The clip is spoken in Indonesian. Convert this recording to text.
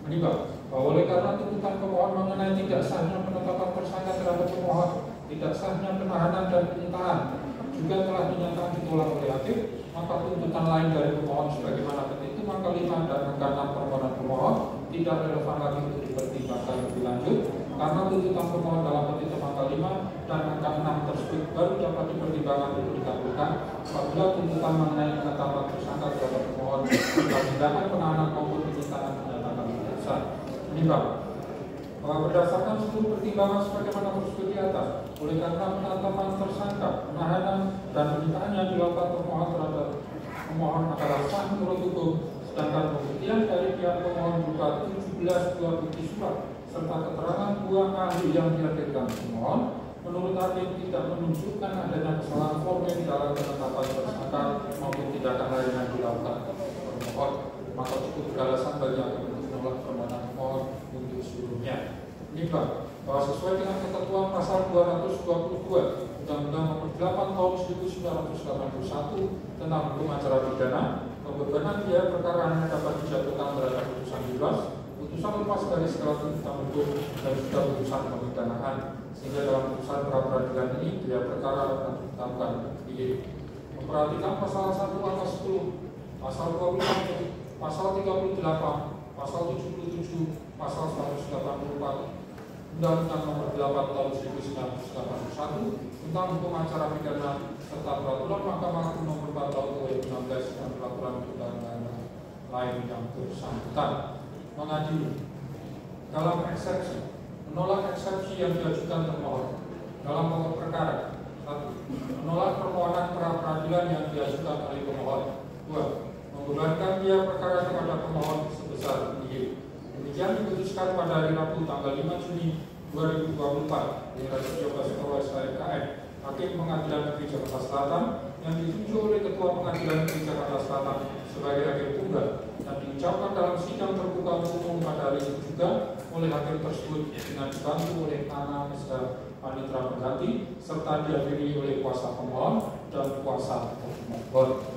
Menimbang bahwa oleh karena tuntutan pemohon mengenai tidak sahnya penetapan tersangka terhadap pemohon, tidak sahnya penahanan dan penyitaan juga telah dinyatakan ditolak oleh hakim, maka tuntutan lain dari pemohon sebagaimana petitum angka 5 dan angka 6 permohonan pemohon tidak relevan lagi untuk dipertimbangkan lebih lanjut, karena tuntutan pemohon dalam petitum angka 5 dan angka 6 tersebut baru dapat dipertimbangkan untuk dikabulkan apabila tuntutan mengenai penetapan tersangka terhadap pemohon dan tindakan penahanan maupun penyitaan dinyatakan berdasar. Menimbang bahwa berdasarkan seluruh pertimbangan sebagaimana tersebut di atas, oleh karena penetapan tersangka, penahanan dan penyitaan yang dilakukan pemohon terhadap pemohon adalah sah menurut hukum, sedangkan pembuktian dari pihak pemohon berupa 17 buah bukti surat serta keterangan buah ahli yang dihadirkan pemohon, menurut hakim tidak menunjukkan adanya kesalahan formil dalam penetapan tersangka maupun tindakan lain yang dilakukan pemohon, maka cukup beralasan bagi hakim untuk menolak permohonan pemohon untuk seluruhnya. Menimbang bahwa sesuai dengan ketentuan pasal 222 Undang-Undang Nomor 8 Tahun 1981 tentang hukum acara pidana, pembebanan biaya perkara hanya dapat dijatuhkan terhadap putusan bebas, putusan lepas dari segala tuntutan hukum dan juga putusan pemidanaan, sehingga dalam putusan pra-peradilan ini biaya perkara akan ditetapkan di memperhatikan pasal 1 angka 10, pasal 20, pasal 38, pasal 77, pasal 184 Undang-Undang Nomor 8 Tahun 1981 tentang hukum acara pidana serta peraturan Mahkamah Agung Nomor 4 Tahun 2016 dan peraturan perundangan lain yang bersangkutan. Mengadili dalam eksepsi, menolak eksepsi yang diajukan termohon dalam pokok perkara. 1. Menolak permohonan pra-peradilan yang diajukan oleh pemohon. 2. Membebankan biaya perkara kepada pemohon sebesar Y. Demikian diputuskan pada hari Rabu tanggal 5 Juni 2024 di Raja Baskoro SKM, Hakim Pengadilan Negeri Jakarta Selatan yang ditunjuk oleh Ketua Pengadilan Negeri Jakarta Selatan sebagai hakim tunggal dan diucapkan dalam sidang terbuka umum pada hari itu juga oleh hakim tersebut dengan dibantu oleh Anamesa Panitra Pengganti serta dihadiri oleh kuasa pemohon dan kuasa pemohon.